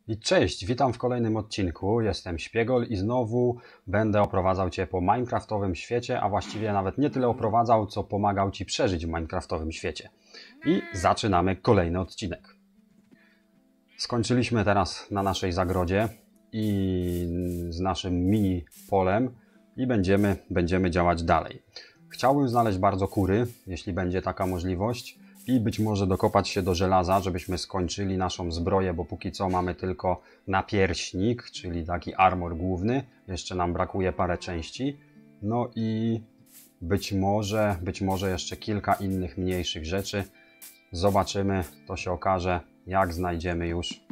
I cześć, witam w kolejnym odcinku. Jestem Śpiegol i znowu będę oprowadzał Cię po minecraftowym świecie, a właściwie nawet nie tyle oprowadzał, co pomagał Ci przeżyć w minecraftowym świecie. I zaczynamy kolejny odcinek. Skończyliśmy teraz na naszej zagrodzie i z naszym mini polem i będziemy działać dalej. Chciałbym znaleźć bardzo kury, jeśli będzie taka możliwość, i być może dokopać się do żelaza, żebyśmy skończyli naszą zbroję, bo póki co mamy tylko napierśnik, czyli taki armor główny. Jeszcze nam brakuje parę części. No i być może jeszcze kilka innych mniejszych rzeczy. Zobaczymy, to się okaże, jak znajdziemy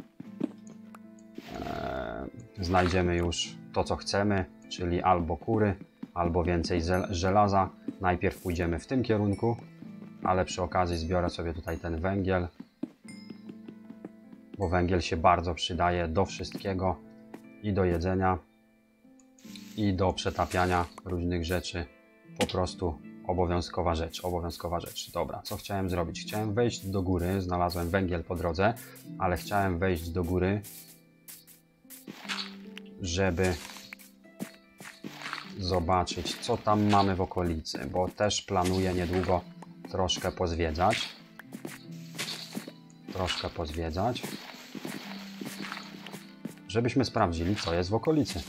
już to, co chcemy, czyli albo kury, albo więcej żelaza. Najpierw pójdziemy w tym kierunku, ale przy okazji zbiorę sobie tutaj ten węgiel, bo węgiel się bardzo przydaje do wszystkiego, i do jedzenia, i do przetapiania różnych rzeczy. Po prostu obowiązkowa rzecz. Dobra, co chciałem zrobić? Chciałem wejść do góry, znalazłem węgiel po drodze, ale chciałem wejść do góry, żeby zobaczyć, co tam mamy w okolicy, bo też planuję niedługo troszkę pozwiedzać. Żebyśmy sprawdzili, co jest w okolicy.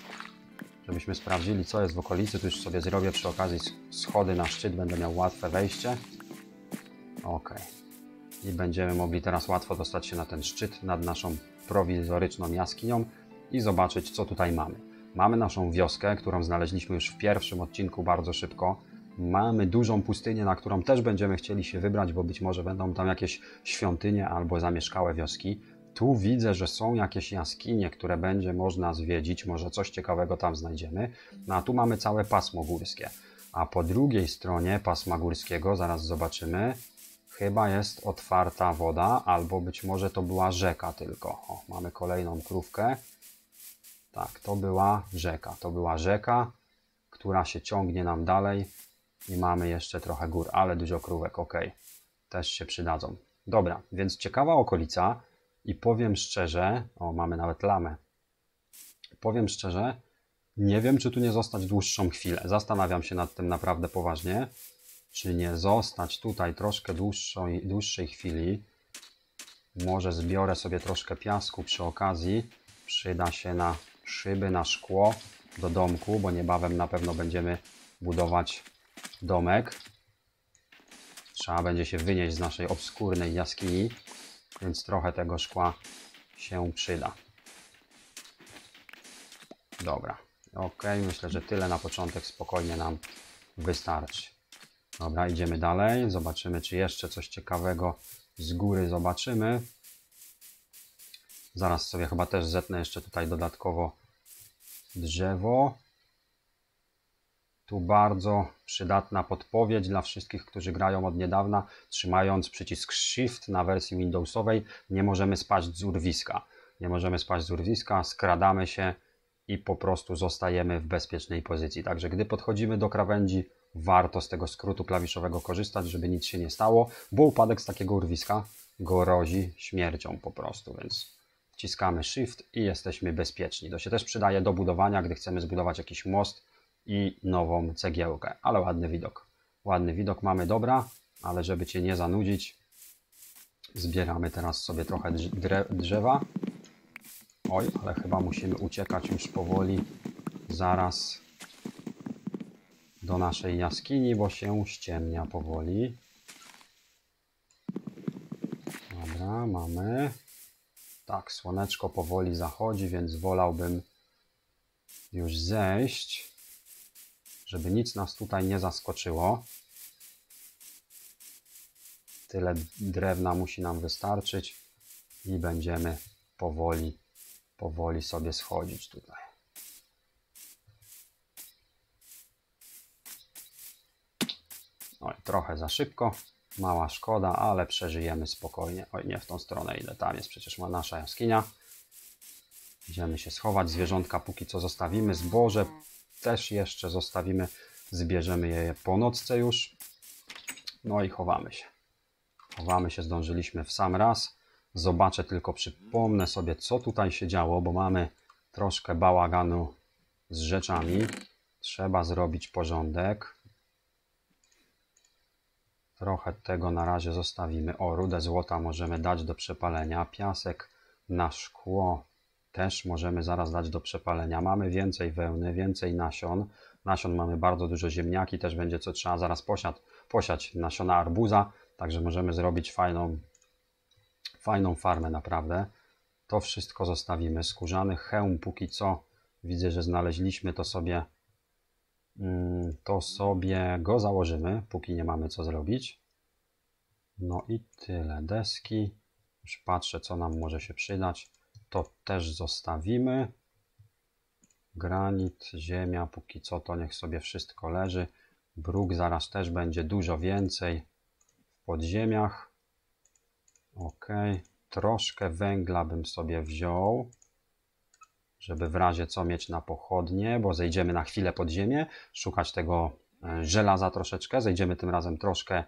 Tu już sobie zrobię przy okazji schody na szczyt, będę miał łatwe wejście. Ok. I będziemy mogli teraz łatwo dostać się na ten szczyt nad naszą prowizoryczną jaskinią i zobaczyć, co tutaj mamy. Mamy naszą wioskę, którą znaleźliśmy już w pierwszym odcinku bardzo szybko. Mamy dużą pustynię, na którą też będziemy chcieli się wybrać, bo być może będą tam jakieś świątynie albo zamieszkałe wioski. Tu widzę, że są jakieś jaskinie, które będzie można zwiedzić, może coś ciekawego tam znajdziemy. No a tu mamy całe pasmo górskie. A po drugiej stronie pasma górskiego, zaraz zobaczymy, chyba jest otwarta woda, albo być może to była rzeka tylko. O, mamy kolejną krówkę. Tak, to była rzeka, która się ciągnie nam dalej i mamy jeszcze trochę gór, ale dużo krówek, ok, też się przydadzą. Dobra, więc ciekawa okolica i powiem szczerze, o, mamy nawet lamę. Powiem szczerze, nie wiem, czy tu nie zostać dłuższą chwilę. Zastanawiam się nad tym naprawdę poważnie, czy nie zostać tutaj troszkę dłuższej chwili. Może zbiorę sobie troszkę piasku przy okazji. Przyda się na szyby, na szkło do domku, bo niebawem na pewno będziemy budować domek. Trzeba będzie się wynieść z naszej obskurnej jaskini, więc trochę tego szkła się przyda. Dobra, ok, myślę, że tyle na początek spokojnie nam wystarczy. Dobra, idziemy dalej, zobaczymy, czy jeszcze coś ciekawego z góry zobaczymy. Zaraz sobie chyba też zetnę jeszcze tutaj dodatkowo drzewo. Tu bardzo przydatna podpowiedź dla wszystkich, którzy grają od niedawna. Trzymając przycisk Shift na wersji Windowsowej nie możemy spaść z urwiska. Skradamy się i po prostu zostajemy w bezpiecznej pozycji. Także gdy podchodzimy do krawędzi, warto z tego skrótu klawiszowego korzystać, żeby nic się nie stało, bo upadek z takiego urwiska grozi śmiercią po prostu, więc wciskamy Shift i jesteśmy bezpieczni. To się też przydaje do budowania, gdy chcemy zbudować jakiś most i nową cegiełkę, ale ładny widok mamy, dobra, ale żeby Cię nie zanudzić, zbieramy teraz sobie trochę drzewa. Oj, ale chyba musimy uciekać już powoli zaraz do naszej jaskini, bo się ściemnia powoli. Dobra, mamy. Tak, słoneczko powoli zachodzi, więc wolałbym już zejść, żeby nic nas tutaj nie zaskoczyło. Tyle drewna musi nam wystarczyć i będziemy powoli sobie schodzić tutaj. Oj, trochę za szybko, mała szkoda, ale przeżyjemy spokojnie. Oj, nie w tą stronę idę, tam jest przecież nasza jaskinia. Idziemy się schować, zwierzątka póki co zostawimy, zboże też jeszcze zostawimy, zbierzemy je po nocce już. No i chowamy się, zdążyliśmy w sam raz. zobaczę tylko, przypomnę sobie, co tutaj się działo, bo mamy troszkę bałaganu z rzeczami. Trzeba zrobić porządek. Trochę tego na razie zostawimy. O, rudę złota możemy dać do przepalenia. Piasek na szkło też możemy zaraz dać do przepalenia. Mamy więcej wełny, więcej nasion. Nasion mamy bardzo dużo, ziemniaki też będzie, co trzeba zaraz posiać nasiona arbuza. Także możemy zrobić fajną farmę naprawdę. To wszystko zostawimy. Skórzany hełm póki co widzę, że znaleźliśmy, to sobie go założymy, póki nie mamy co zrobić. No i tyle. Deski. Już patrzę, co nam może się przydać. To też zostawimy. Granit, ziemia, póki co to niech sobie wszystko leży. Bruk zaraz też będzie dużo więcej w podziemiach. Ok. Troszkę węgla bym sobie wziął, żeby w razie co mieć na pochodnie, bo zejdziemy na chwilę pod ziemię, szukać tego żelaza troszeczkę. Zejdziemy tym razem troszkę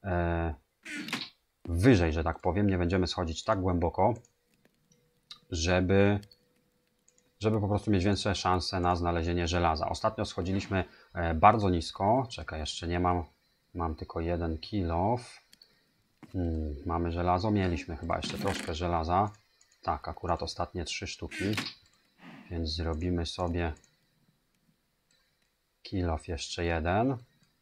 wyżej, że tak powiem. Nie będziemy schodzić tak głęboko, żeby po prostu mieć większe szanse na znalezienie żelaza. Ostatnio schodziliśmy bardzo nisko. Czekaj, jeszcze nie mam tylko 1 kilo. Mamy żelazo, mieliśmy chyba jeszcze troszkę żelaza. Tak, akurat ostatnie 3 sztuki. Więc zrobimy sobie kilof jeszcze 1.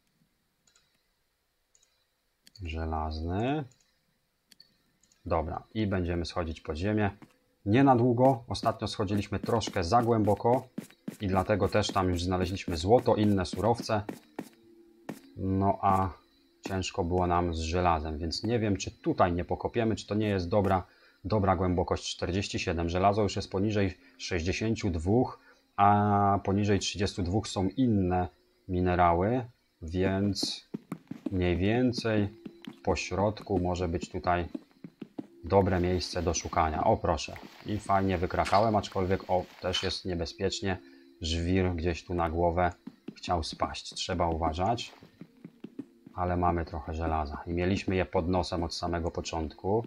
Żelazny. Dobra, i będziemy schodzić pod ziemię. Nie na długo. Ostatnio schodziliśmy troszkę za głęboko i dlatego też tam już znaleźliśmy złoto, inne surowce. No a ciężko było nam z żelazem, więc nie wiem, czy tutaj nie pokopiemy, czy to nie jest dobra głębokość 47. Żelazo już jest poniżej 62, a poniżej 32 są inne minerały, więc mniej więcej po środku może być tutaj dobre miejsce do szukania. O proszę, i fajnie wykrakałem, aczkolwiek też jest niebezpiecznie. Żwir gdzieś tu na głowę chciał spaść. Trzeba uważać. Ale mamy trochę żelaza i mieliśmy je pod nosem od samego początku.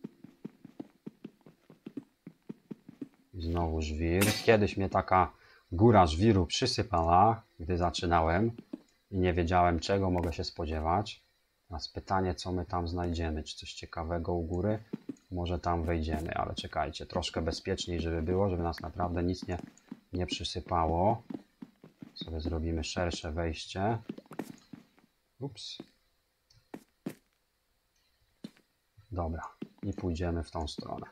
I znowu żwir. Kiedyś mnie taka góra żwiru przysypała, gdy zaczynałem i nie wiedziałem, czego mogę się spodziewać. Teraz pytanie, co my tam znajdziemy. Czy coś ciekawego u góry? Może tam wejdziemy, ale czekajcie, troszkę bezpieczniej, żeby było, żeby nas naprawdę nic nie przysypało. Sobie zrobimy szersze wejście. Ups. Dobra, i pójdziemy w tą stronę.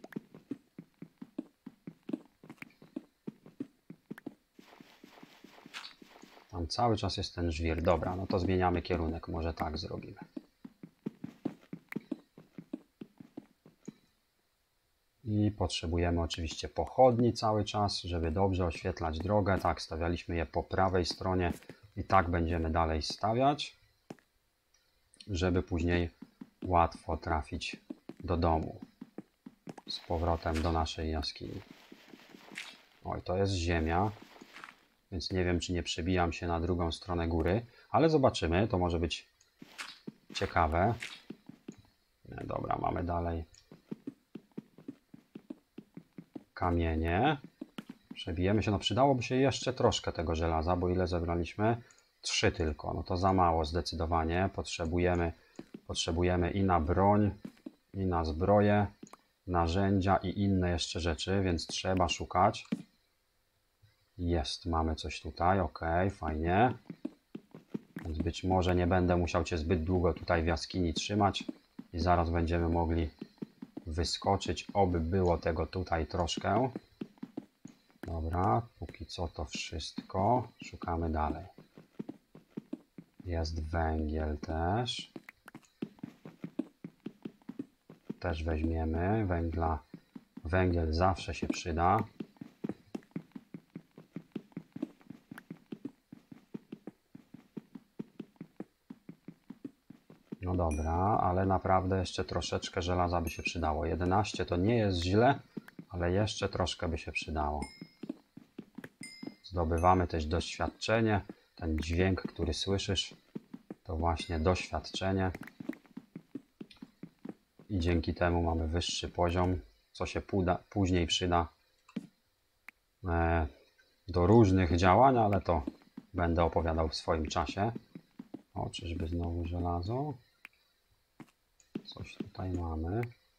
Tam cały czas jest ten żwir. Dobra, no to zmieniamy kierunek. Może tak zrobimy. I potrzebujemy oczywiście pochodni cały czas, żeby dobrze oświetlać drogę. Tak, stawialiśmy je po prawej stronie i tak będziemy dalej stawiać, żeby później łatwo trafić do domu. Z powrotem do naszej jaskini. Oj, to jest ziemia, więc nie wiem, czy nie przebijam się na drugą stronę góry, ale zobaczymy, to może być ciekawe. Dobra, mamy dalej kamienie. Przebijemy się, no przydałoby się jeszcze troszkę tego żelaza, bo ile zebraliśmy? 3 tylko, no to za mało zdecydowanie. Potrzebujemy i na broń, i na zbroję, narzędzia i inne jeszcze rzeczy, więc trzeba szukać. Jest, mamy coś tutaj, ok, fajnie. Więc być może nie będę musiał Cię zbyt długo tutaj w jaskini trzymać i zaraz będziemy mogli wyskoczyć, oby było tego tutaj troszkę. Dobra, póki co to wszystko. Szukamy dalej. Jest węgiel też. Też weźmiemy węgla. Węgiel zawsze się przyda. No dobra, ale naprawdę jeszcze troszeczkę żelaza by się przydało. 11 to nie jest źle, ale jeszcze troszkę by się przydało. Zdobywamy też doświadczenie. Ten dźwięk, który słyszysz, to właśnie doświadczenie. i dzięki temu mamy wyższy poziom, co się później przyda do różnych działań, ale to będę opowiadał w swoim czasie. O, czyżby znowu żelazo? Coś tutaj mamy.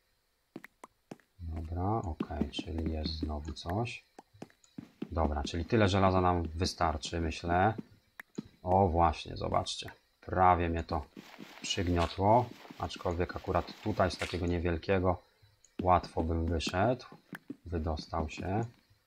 Dobra, ok, czyli jest znowu coś. Dobra, czyli tyle żelaza nam wystarczy, myślę. O, właśnie, zobaczcie. Prawie mnie to przygniotło, aczkolwiek akurat tutaj z takiego niewielkiego łatwo bym wyszedł. Wydostał się.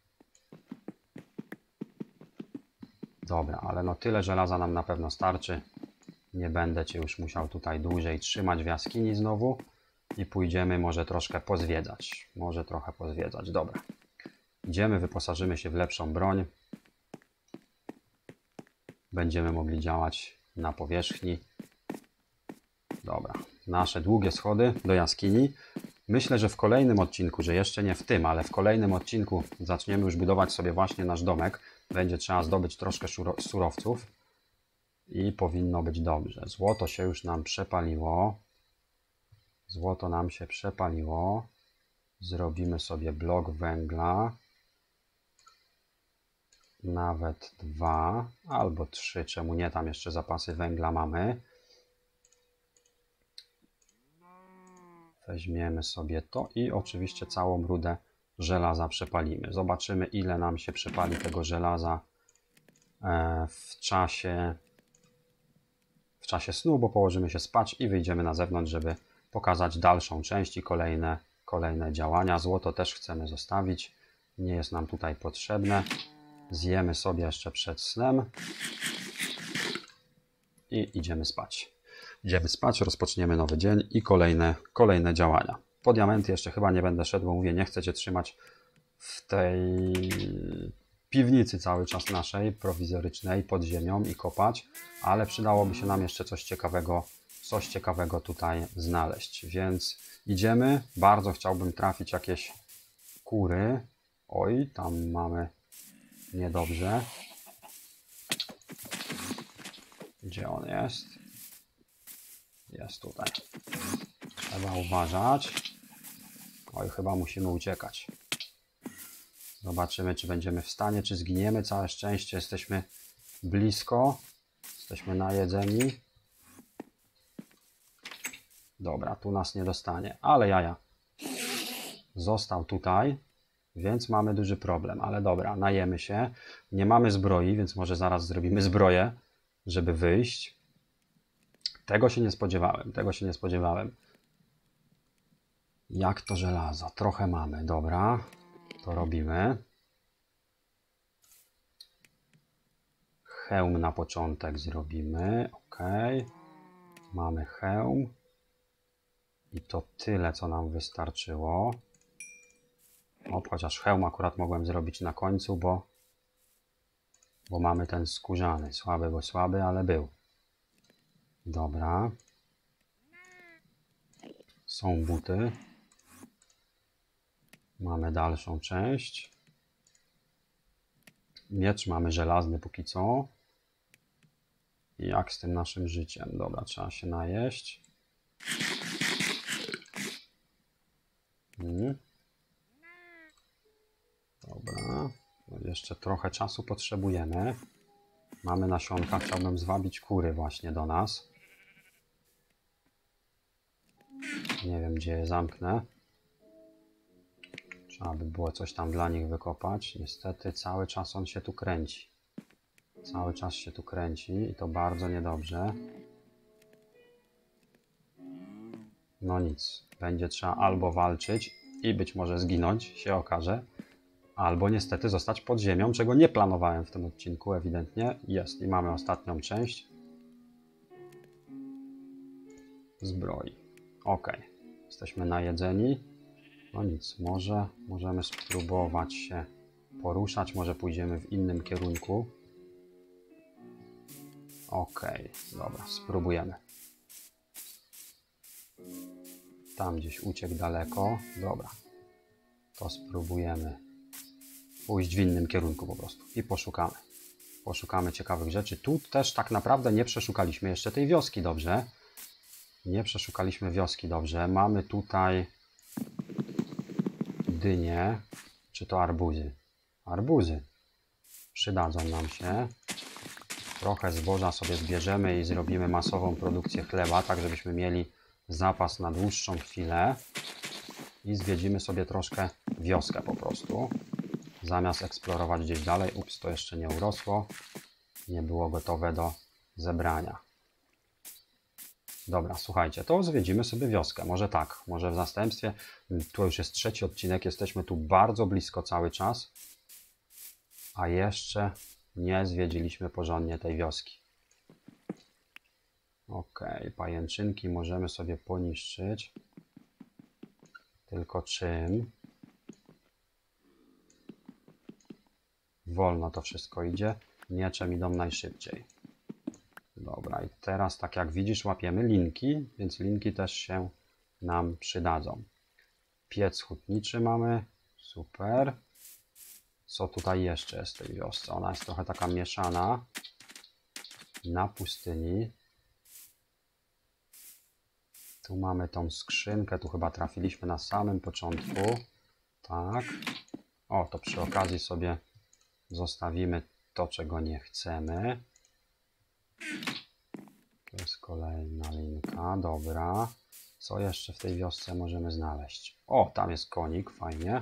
Dobra, ale no tyle żelaza nam na pewno starczy. Nie będę Cię już musiał tutaj dłużej trzymać w jaskini znowu. I pójdziemy może troszkę pozwiedzać. Może trochę pozwiedzać. Dobra. Idziemy, wyposażymy się w lepszą broń. Będziemy mogli działać na powierzchni. Dobra. Nasze długie schody do jaskini. Myślę, że w kolejnym odcinku, że jeszcze nie w tym, ale w kolejnym odcinku zaczniemy już budować sobie właśnie nasz domek. Będzie trzeba zdobyć troszkę surowców. I powinno być dobrze. Złoto się już nam przepaliło. Złoto nam się przepaliło. Zrobimy sobie blok węgla. Nawet 2 albo 3. Czemu nie? Tam jeszcze zapasy węgla mamy. Weźmiemy sobie to i oczywiście całą rudę żelaza przepalimy. Zobaczymy, ile nam się przepali tego żelaza w czasie snu, bo położymy się spać i wyjdziemy na zewnątrz, żeby pokazać dalszą część i kolejne działania. Złoto też chcemy zostawić. Nie jest nam tutaj potrzebne. Zjemy sobie jeszcze przed snem. I idziemy spać. Idziemy spać, rozpoczniemy nowy dzień i kolejne działania. Po diamenty jeszcze chyba nie będę szedł, bo mówię, nie chcę Cię trzymać w tej piwnicy cały czas naszej, prowizorycznej, pod ziemią i kopać, ale przydałoby się nam jeszcze coś ciekawego tutaj znaleźć, więc idziemy. Bardzo chciałbym trafić jakieś kury. Oj, tam mamy niedobrze. Gdzie on jest? Jest tutaj. Trzeba uważać. Oj, chyba musimy uciekać. Zobaczymy, czy będziemy w stanie, czy zginiemy. Całe szczęście jesteśmy blisko. Jesteśmy najedzeni. Dobra, tu nas nie dostanie, ale jaja. Został tutaj, więc mamy duży problem. Ale dobra, najemy się. Nie mamy zbroi, więc może zaraz zrobimy zbroję, żeby wyjść. Tego się nie spodziewałem. Jak to żelazo? Trochę mamy, dobra. To robimy. Hełm na początek zrobimy. Ok. Mamy hełm. I to tyle, co nam wystarczyło. Chociaż hełm akurat mogłem zrobić na końcu, bo mamy ten skórzany. Słaby, bo słaby, ale był. Dobra. Są buty. Mamy dalszą część. Miecz mamy żelazny póki co. I jak z tym naszym życiem? Dobra, trzeba się najeść. Dobra. No jeszcze trochę czasu potrzebujemy. Mamy nasionka. Chciałbym zwabić kury właśnie do nas. Nie wiem, gdzie je zamknę. Trzeba by było coś tam dla nich wykopać. Niestety cały czas on się tu kręci. Cały czas się tu kręci i to bardzo niedobrze. No nic. Będzie trzeba albo walczyć i być może zginąć, się okaże. Albo niestety zostać pod ziemią, czego nie planowałem w tym odcinku ewidentnie. Jest i mamy ostatnią część. Zbroi. Ok. Jesteśmy najedzeni. No nic, może możemy spróbować się poruszać, może pójdziemy w innym kierunku. Ok, dobra, spróbujemy. Tam gdzieś uciekł daleko. Dobra, to spróbujemy pójść w innym kierunku po prostu i poszukamy. Poszukamy ciekawych rzeczy. Tu też tak naprawdę nie przeszukaliśmy jeszcze tej wioski dobrze. Nie przeszukaliśmy wioski dobrze. Mamy tutaj dynie. Czy to arbuzy? Arbuzy. Przydadzą nam się. Trochę zboża sobie zbierzemy i zrobimy masową produkcję chleba, tak żebyśmy mieli zapas na dłuższą chwilę. I zwiedzimy sobie troszkę wioskę po prostu. Zamiast eksplorować gdzieś dalej. Ups, to jeszcze nie urosło. Nie było gotowe do zebrania. Dobra, słuchajcie, to zwiedzimy sobie wioskę. Może tak, może w zastępstwie. Tu już jest 3. odcinek, jesteśmy tu bardzo blisko cały czas. A jeszcze nie zwiedziliśmy porządnie tej wioski. Ok, pajęczynki możemy sobie poniszczyć. Tylko czym? Wolno to wszystko idzie. Mieczem idą najszybciej. Dobra, i teraz tak jak widzisz łapiemy linki, więc linki też się nam przydadzą. Piec hutniczy mamy. Super. Co tutaj jeszcze jest w tej wiosce? Ona jest trochę taka mieszana. Na pustyni. Tu mamy tą skrzynkę. Tu chyba trafiliśmy na samym początku. Tak. O, to przy okazji sobie zostawimy to, czego nie chcemy. To jest kolejna linka. Dobra. Co jeszcze w tej wiosce możemy znaleźć? O, tam jest konik. Fajnie.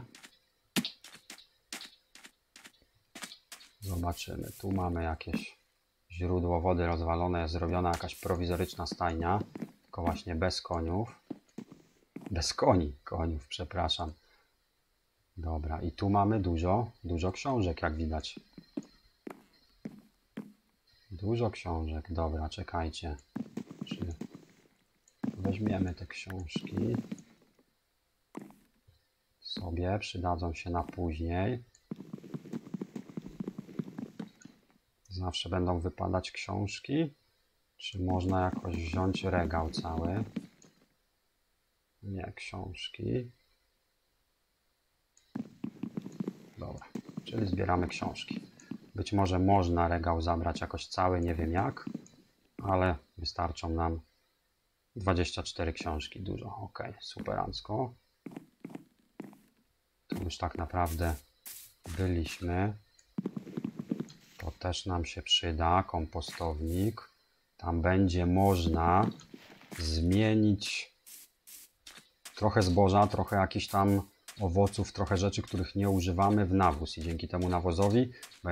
Zobaczymy. Tu mamy jakieś źródło wody rozwalone. Jest zrobiona jakaś prowizoryczna stajnia. Tylko właśnie bez koniów. Bez koniów, przepraszam. Dobra, i tu mamy dużo książek, jak widać. Dużo książek. Dobra, czekajcie. Czy weźmiemy te książki sobie, przydadzą się na później. Zawsze będą wypadać książki. Czy można jakoś wziąć regał cały? Nie, książki. Dobra, czyli zbieramy książki. Być może można regał zabrać jakoś cały, nie wiem jak, ale wystarczą nam 24 książki, dużo. Ok, superancko. Tu już tak naprawdę byliśmy. To też nam się przyda, kompostownik. Tam będzie można zmienić trochę zboża, trochę jakichś tam owoców, trochę rzeczy, których nie używamy w nawóz. I dzięki temu nawozowi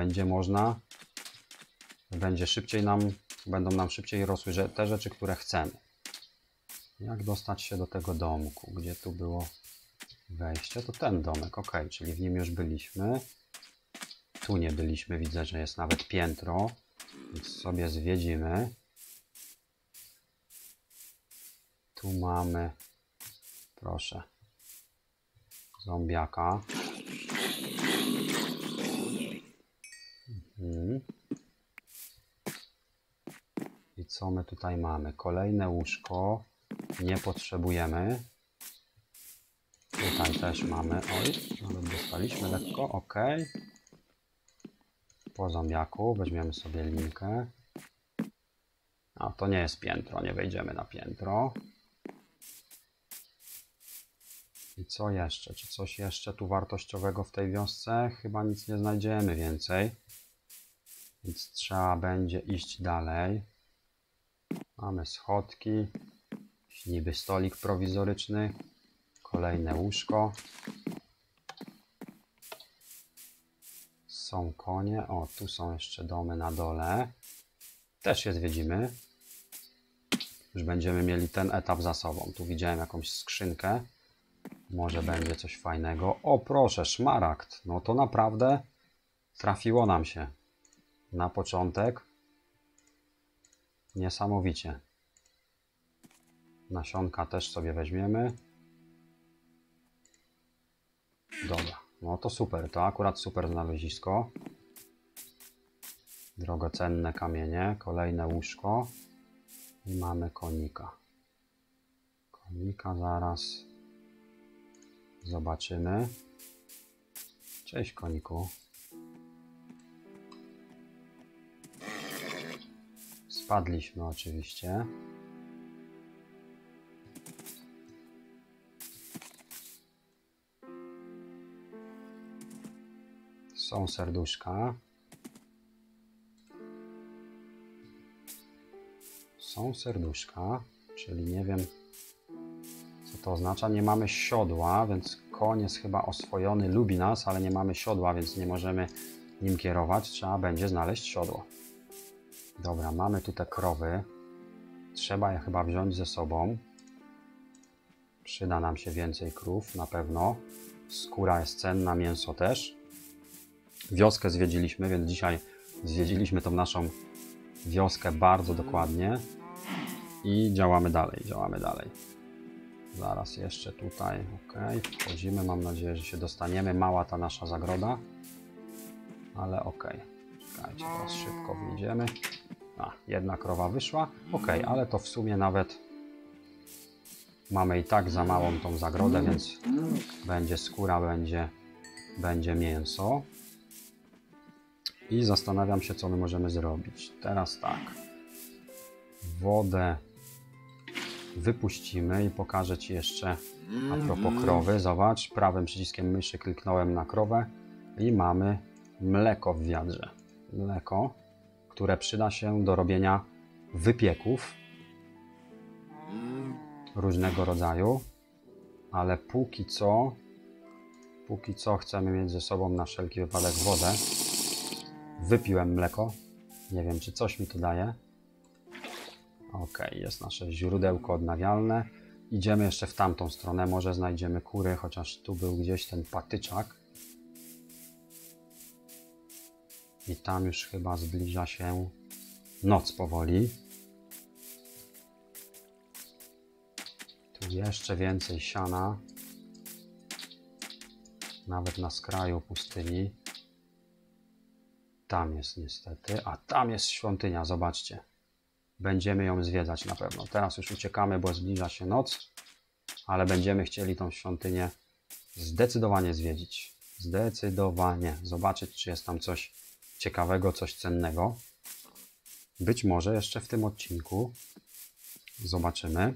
będą nam szybciej rosły te rzeczy, które chcemy. Jak dostać się do tego domku? Gdzie tu było wejście? To ten domek, ok, czyli w nim już byliśmy. Tu nie byliśmy, widzę, że jest nawet piętro, więc sobie zwiedzimy. Tu mamy, proszę, zombiaka. I co my tutaj mamy? Kolejne łóżko. Nie potrzebujemy. Tutaj też mamy. Oj, nawet dostaliśmy lekko. Ok. Po zombiaku weźmiemy sobie linkę. A to nie jest piętro. Nie wejdziemy na piętro. I co jeszcze? Czy coś jeszcze tu wartościowego w tej wiosce? Chyba nic nie znajdziemy więcej. Więc trzeba będzie iść dalej. Mamy schodki. Niby stolik prowizoryczny. Kolejne łóżko. Są konie. O, tu są jeszcze domy na dole. Też je zwiedzimy. Już będziemy mieli ten etap za sobą. Tu widziałem jakąś skrzynkę. Może będzie coś fajnego. O, proszę, szmaragd. No to naprawdę trafiło nam się. Na początek. Niesamowicie. Nasionka też sobie weźmiemy. Dobra, no to super. To akurat super znalezisko. Drogocenne kamienie. Kolejne łóżko. I mamy konika. Konika zaraz zobaczymy. Cześć, koniku. Spadliśmy oczywiście. Są serduszka. Są serduszka, czyli nie wiem, co to oznacza. Nie mamy siodła, więc koń jest chyba oswojony, lubi nas, ale nie mamy siodła, więc nie możemy nim kierować. Trzeba będzie znaleźć siodło. Dobra, mamy tu te krowy. Trzeba je chyba wziąć ze sobą. Przyda nam się więcej krów, na pewno. Skóra jest cenna, mięso też. Wioskę zwiedziliśmy, więc dzisiaj zwiedziliśmy tą naszą wioskę bardzo dokładnie. I działamy dalej. Zaraz jeszcze tutaj, ok, wchodzimy, mam nadzieję, że się dostaniemy. Mała ta nasza zagroda, ale ok. Czekajcie, teraz szybko wyjdziemy. Jedna krowa wyszła, ok, ale to w sumie nawet mamy i tak za małą tą zagrodę, więc będzie skóra, będzie mięso. I zastanawiam się, co my możemy zrobić. Teraz tak, wodę wypuścimy i pokażę Ci jeszcze a propos krowy. Zobacz, prawym przyciskiem myszy kliknąłem na krowę i mamy mleko w wiadrze. Mleko, które przyda się do robienia wypieków różnego rodzaju, ale póki co chcemy mieć ze sobą na wszelki wypadek wodę. Wypiłem mleko, nie wiem, czy coś mi to daje. Ok, jest nasze źródełko odnawialne. Idziemy jeszcze w tamtą stronę, może znajdziemy kury, chociaż tu był gdzieś ten patyczak. I tam już chyba zbliża się noc powoli. Tu jeszcze więcej siana. Nawet na skraju pustyni. Tam jest niestety, a tam jest świątynia, zobaczcie. Będziemy ją zwiedzać na pewno. Teraz już uciekamy, bo zbliża się noc, ale będziemy chcieli tą świątynię zdecydowanie zwiedzić. Zdecydowanie. Zobaczyć, czy jest tam coś ciekawego, coś cennego. Być może jeszcze w tym odcinku zobaczymy.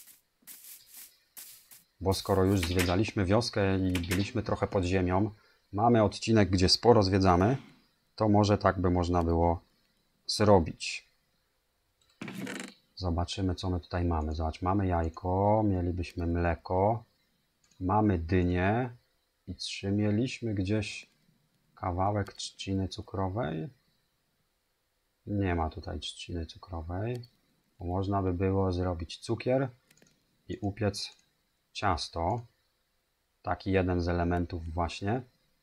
Bo skoro już zwiedzaliśmy wioskę i byliśmy trochę pod ziemią, mamy odcinek, gdzie sporo zwiedzamy, to może tak by można było zrobić. Zobaczymy, co my tutaj mamy. Zobacz, mamy jajko, mielibyśmy mleko, mamy dynię i czy mieliśmy gdzieś kawałek trzciny cukrowej? Nie ma tutaj trzciny cukrowej. Bo można by było zrobić cukier i upiec ciasto. Taki jeden z elementów właśnie.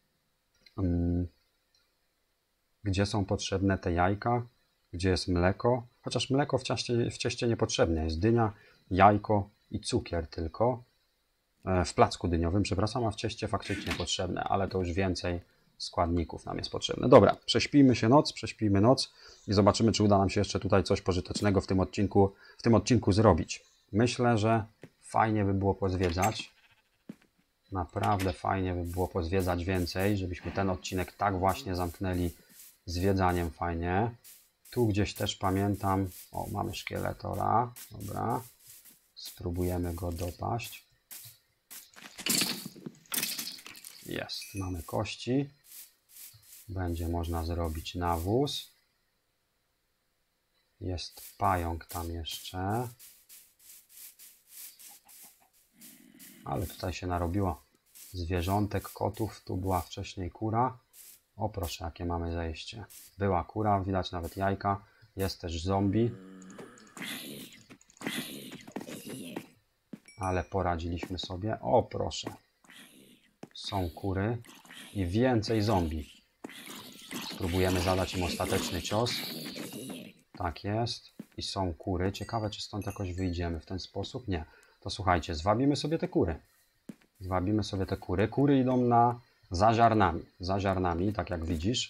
Gdzie są potrzebne te jajka? Gdzie jest mleko? Chociaż mleko w cieście niepotrzebne. Jest dynia, jajko i cukier tylko. W placku dyniowym, przepraszam, a w cieście faktycznie potrzebne, ale to już więcej składników nam jest potrzebne. Dobra, prześpijmy noc i zobaczymy, czy uda nam się jeszcze tutaj coś pożytecznego w tym odcinku zrobić. Myślę, że fajnie by było pozwiedzać. Naprawdę fajnie by było pozwiedzać więcej, żebyśmy ten odcinek tak właśnie zamknęli zwiedzaniem fajnie. Tu gdzieś też pamiętam, o, mamy szkieletora, dobra, spróbujemy go dopaść. Jest, mamy kości, będzie można zrobić nawóz. Jest pająk tam jeszcze, ale tutaj się narobiło zwierzątek, kotów, tu była wcześniej kura. O proszę, jakie mamy zejście. Była kura, widać nawet jajka. Jest też zombie. Ale poradziliśmy sobie. O proszę. Są kury i więcej zombie. Spróbujemy zadać im ostateczny cios. Tak jest. I są kury. Ciekawe, czy stąd jakoś wyjdziemy w ten sposób. Nie. To słuchajcie, zwabimy sobie te kury. Zwabimy sobie te kury. Kury idą za ziarnami, tak jak widzisz.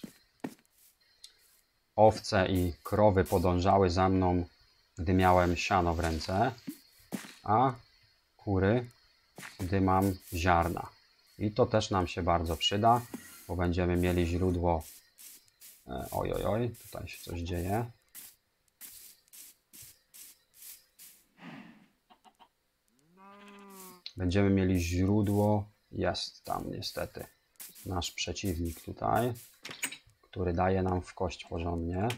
Owce i krowy podążały za mną, gdy miałem siano w ręce, a kury, gdy mam ziarna. I to też nam się bardzo przyda, bo będziemy mieli źródło. Oj, tutaj się coś dzieje. Będziemy mieli źródło, jest tam niestety. nasz przeciwnik tutaj, który daje nam w kość porządnie.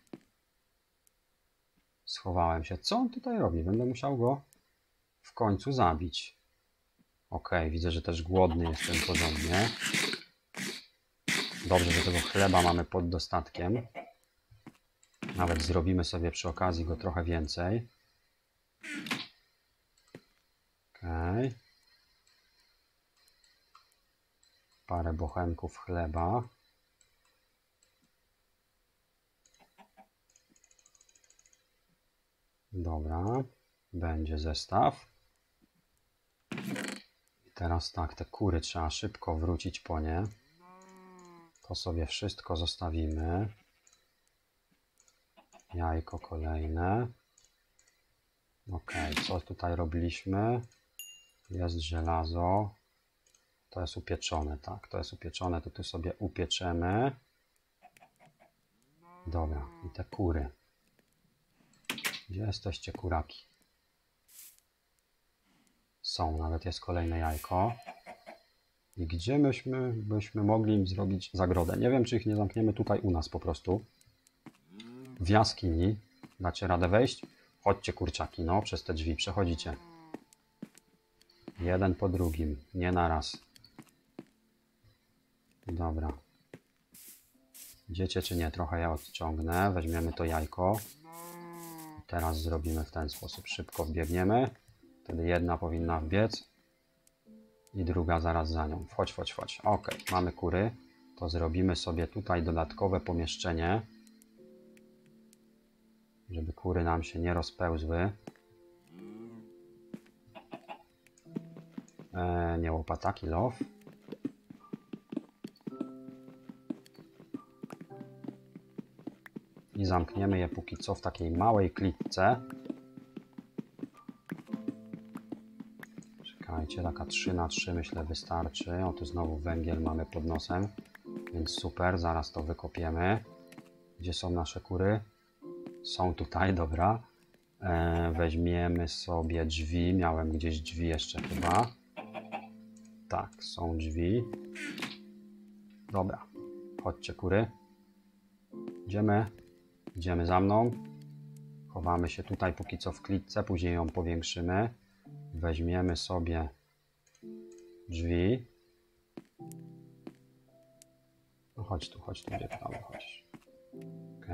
Schowałem się. Co on tutaj robi? Będę musiał go w końcu zabić. Ok, widzę, że też głodny jestem porządnie. Dobrze, że tego chleba mamy pod dostatkiem. Nawet zrobimy sobie przy okazji go trochę więcej. Ok. Parę bochenków chleba. Dobra, będzie zestaw. I teraz tak, te kury trzeba szybko wrócić po nie. To sobie wszystko zostawimy. Jajko kolejne. Ok, co tutaj robiliśmy? Jest żelazo. To jest upieczone, tak, to jest upieczone, to tu sobie upieczemy. Dobra, i te kury. Gdzie jesteście, kuraki? Są, nawet jest kolejne jajko. I gdzie byśmy mogli im zrobić zagrodę? Nie wiem, czy ich nie zamkniemy tutaj u nas po prostu. W jaskini. Dacie radę wejść? Chodźcie, kurczaki, no, przez te drzwi przechodzicie. Jeden po drugim, nie na raz. Dobra. Idziecie czy nie? Trochę ja odciągnę. Weźmiemy to jajko. Teraz zrobimy w ten sposób. Szybko wbiegniemy. Wtedy jedna powinna wbiec. I druga zaraz za nią. Wchodź, wchodź, wchodź. Ok, mamy kury. To zrobimy sobie tutaj dodatkowe pomieszczenie. Żeby kury nam się nie rozpełzły. Nie łopataki, love. I zamkniemy je póki co w takiej małej klitce. Czekajcie, taka 3 na 3 myślę wystarczy. O, tu znowu węgiel mamy pod nosem, więc super, zaraz to wykopiemy. Gdzie są nasze kury? Są tutaj, dobra. Weźmiemy sobie drzwi. Miałem gdzieś drzwi jeszcze chyba. Tak, są drzwi. Dobra, chodźcie kury. Idziemy za mną. Chowamy się tutaj póki co w klitce, później ją powiększymy. Weźmiemy sobie drzwi. No chodź tu, biegamy, chodź. Ok.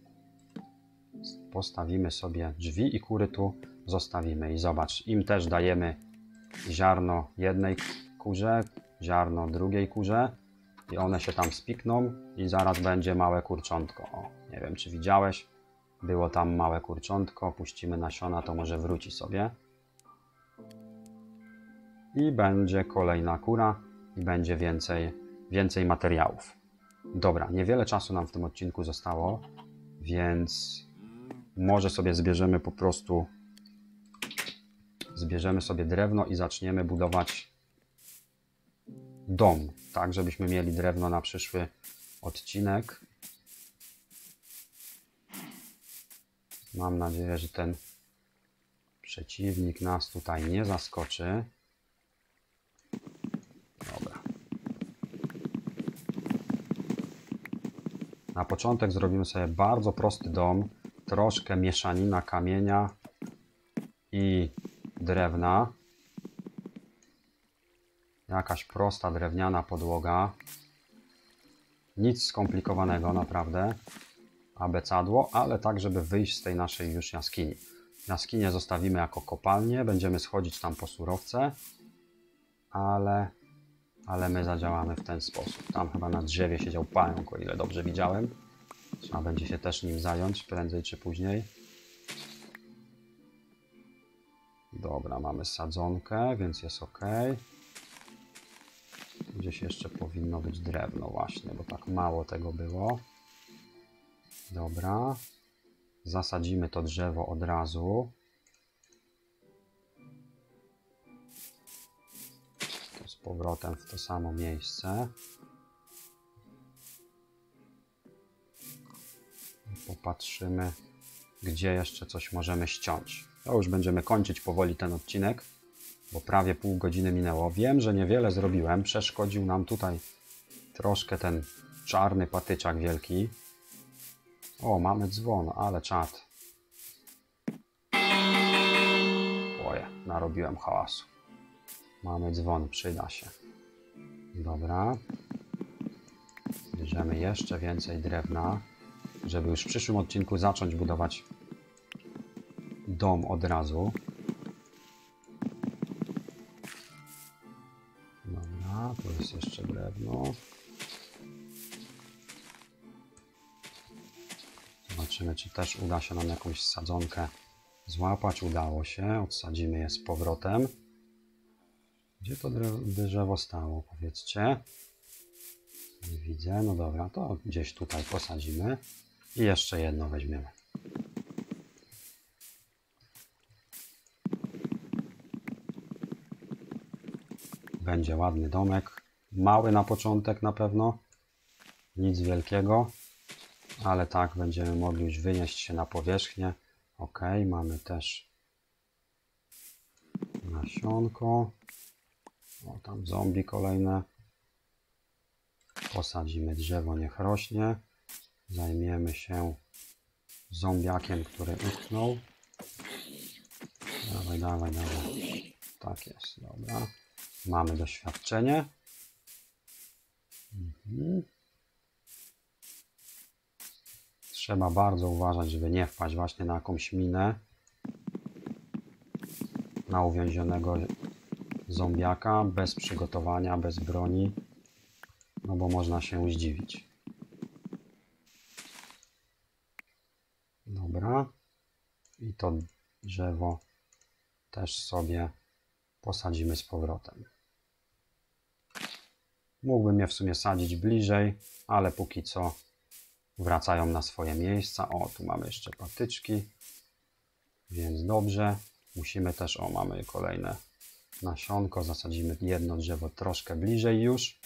Postawimy sobie drzwi i kury tu zostawimy. I zobacz, im też dajemy ziarno jednej kurze, ziarno drugiej kurze. I one się tam spikną i zaraz będzie małe kurczątko. O, nie wiem, czy widziałeś. Było tam małe kurczątko. Puścimy nasiona, to może wróci sobie. I będzie kolejna kura i będzie więcej materiałów. Dobra, niewiele czasu nam w tym odcinku zostało, więc może sobie zbierzemy po prostu sobie drewno i zaczniemy budować dom, tak, żebyśmy mieli drewno na przyszły odcinek. Mam nadzieję, że ten przeciwnik nas tutaj nie zaskoczy. Dobra. Na początek zrobimy sobie bardzo prosty dom. Troszkę mieszanina kamienia i drewna. Jakaś prosta drewniana podłoga. Nic skomplikowanego, naprawdę. Abecadło, ale tak, żeby wyjść z tej naszej już jaskini. Jaskinię zostawimy jako kopalnię. Będziemy schodzić tam po surowce. Ale my zadziałamy w ten sposób. Tam chyba na drzewie siedział pająk, o ile dobrze widziałem. Trzeba będzie się też nim zająć, prędzej czy później. Dobra, mamy sadzonkę, więc jest ok. Gdzieś jeszcze powinno być drewno właśnie, bo tak mało tego było. Dobra. Zasadzimy to drzewo od razu. Z powrotem w to samo miejsce. Popatrzymy, gdzie jeszcze coś możemy ściąć. To już będziemy kończyć powoli ten odcinek, bo prawie pół godziny minęło. Wiem, że niewiele zrobiłem. Przeszkodził nam tutaj troszkę ten czarny patyczak wielki. O, mamy dzwon, ale czad. Oje, narobiłem hałasu. Mamy dzwon, przyda się. Dobra. Bierzemy jeszcze więcej drewna, żeby już w przyszłym odcinku zacząć budować dom od razu. Dobra, tu jest jeszcze drewno. Zobaczymy, czy też uda się nam jakąś sadzonkę złapać. Udało się. Odsadzimy je z powrotem. Gdzie to drzewo stało? Powiedzcie. Nie widzę. No dobra, to gdzieś tutaj posadzimy. I jeszcze jedno weźmiemy. Będzie ładny domek. Mały na początek na pewno. Nic wielkiego. Ale tak będziemy mogli już wynieść się na powierzchnię. Ok, mamy też nasionko. O, tam zombie kolejne. Posadzimy drzewo, niech rośnie. Zajmiemy się zombiakiem, który utknął. Dawaj, dawaj, dawaj. Tak jest, dobra. Mamy doświadczenie. Trzeba bardzo uważać, żeby nie wpaść właśnie na jakąś minę. Na uwięzionego zombiaka, bez przygotowania, bez broni. No bo można się zdziwić. Dobra. I to drzewo też sobie posadzimy z powrotem. Mógłbym je w sumie sadzić bliżej, ale póki co wracają na swoje miejsca. O, tu mamy jeszcze patyczki, więc dobrze. Musimy też, o, mamy kolejne nasionko. Zasadzimy jedno drzewo troszkę bliżej już.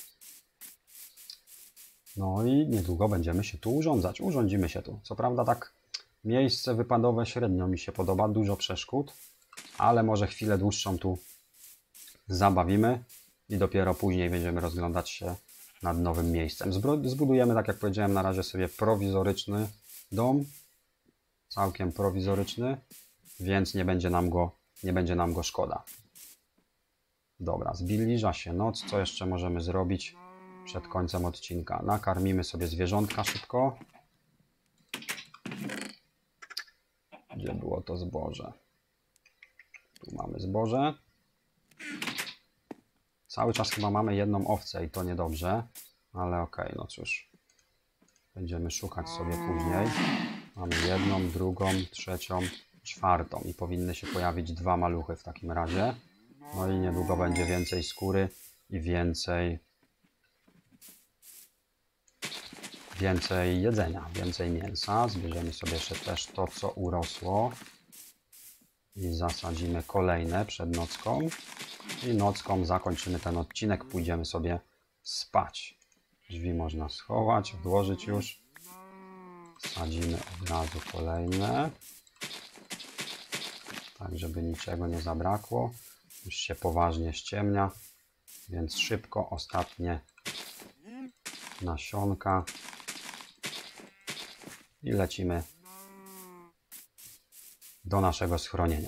No i niedługo będziemy się tu urządzać. Urządzimy się tu. Co prawda tak miejsce wypadowe średnio mi się podoba, dużo przeszkód, ale może chwilę dłuższą tu zabawimy i dopiero później będziemy rozglądać się nad nowym miejscem. Zbudujemy, tak jak powiedziałem, na razie sobie prowizoryczny dom, całkiem prowizoryczny, więc nie będzie nam go szkoda. Dobra, zbliża się noc. Co jeszcze możemy zrobić przed końcem odcinka? Nakarmimy sobie zwierzątka szybko. Gdzie było to zboże? Tu mamy zboże. Cały czas chyba mamy jedną owcę i to niedobrze, ale okej, no cóż. Będziemy szukać sobie później. Mamy jedną, drugą, trzecią, czwartą i powinny się pojawić dwa maluchy w takim razie. No i niedługo będzie więcej skóry i więcej jedzenia, więcej mięsa. Zbierzemy sobie jeszcze też to, co urosło i zasadzimy kolejne przed nocką. I nocką zakończymy ten odcinek, pójdziemy sobie spać. Drzwi można schować, odłożyć już. Sadzimy od razu kolejne, tak żeby niczego nie zabrakło. Już się poważnie ściemnia, więc szybko ostatnie nasionka i lecimy do naszego schronienia.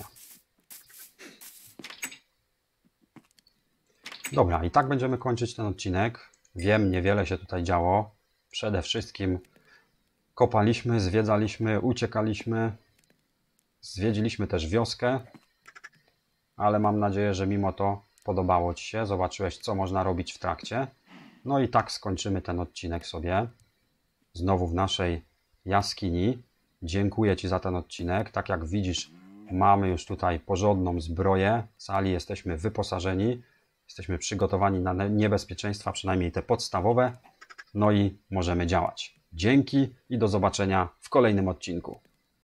Dobra, i tak będziemy kończyć ten odcinek. Wiem, niewiele się tutaj działo. Przede wszystkim kopaliśmy, zwiedzaliśmy, uciekaliśmy. Zwiedziliśmy też wioskę. Ale mam nadzieję, że mimo to podobało Ci się. Zobaczyłeś, co można robić w trakcie. No i tak skończymy ten odcinek sobie. Znowu w naszej jaskini. Dziękuję Ci za ten odcinek. Tak jak widzisz, mamy już tutaj porządną zbroję. W sali jesteśmy wyposażeni. Jesteśmy przygotowani na niebezpieczeństwa, przynajmniej te podstawowe. No i możemy działać. Dzięki i do zobaczenia w kolejnym odcinku.